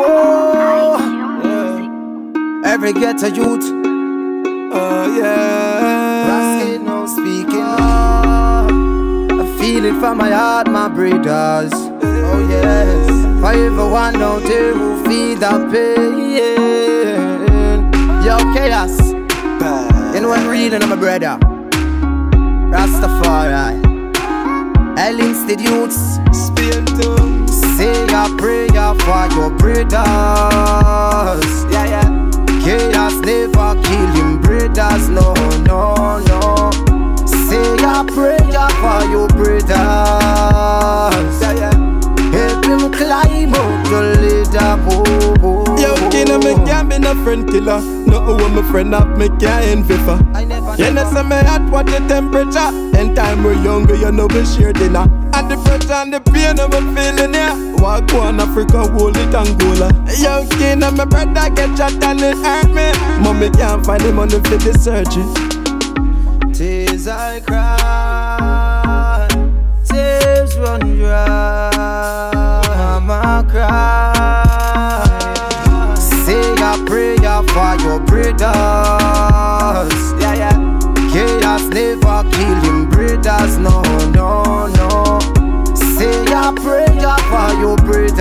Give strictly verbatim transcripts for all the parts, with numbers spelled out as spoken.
Whoa. Yeah. Every ghetto youth. Oh yeah. Rascal now speaking. Oh, I feel it from my heart, my brothers. Oh yes. For everyone out there who feel that pain. Yo, chaos. You know I'm reading, I'm a brother. Rastafari. Hell Institutes. Spain too. Say a prayer for your brothers. Yeah, yeah. Chaos never kill him brothers. No, no, no. Say a prayer for your brothers. Yeah, yeah. Help him climb up the ladder. Oh, oh, Yo, kid, me can't be no friend killer. No one my friend up, me can't envy for. You know say me hot, what the temperature. And time we're younger, you know we share dinner. And the pressure and the pain I'm feeling here. Walk on Africa, hold it Angola. Young kid, and my brother get shot and it hurt me. Mommy can't find the money for the surgery. Tears I cry, tears run dry. Mama cry. Say a prayer for your brothers. Yeah, yeah. Chaos never kill him brothers. No, no, no. Say a prayer for your brothers.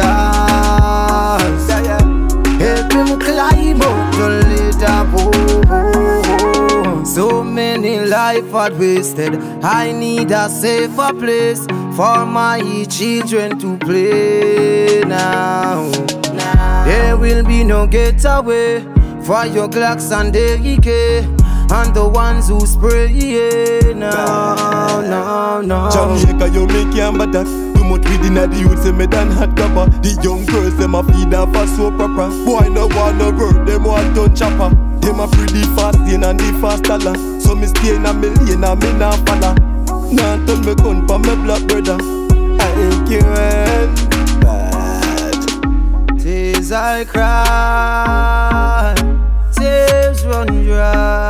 Yeah, yeah. Help him climb up the ladder. Oh, oh, oh. So many lives are wasted. I need a safer place for my children to play now. now. There will be no getaway for your Glocks and the A K and the ones who spray. Yeah, no, no, no. Jamaica, you make you bad. Too much within the youth, say me done hot cover. The young girls, them a feed off a so proper. Boy, no want no work, them want done chopper. Them a pretty fast in and the fast dollar. So me stay in a million and me not follow. Now tell me gun for me black brother. I ain't caring bad. Tears I cry, tears run dry.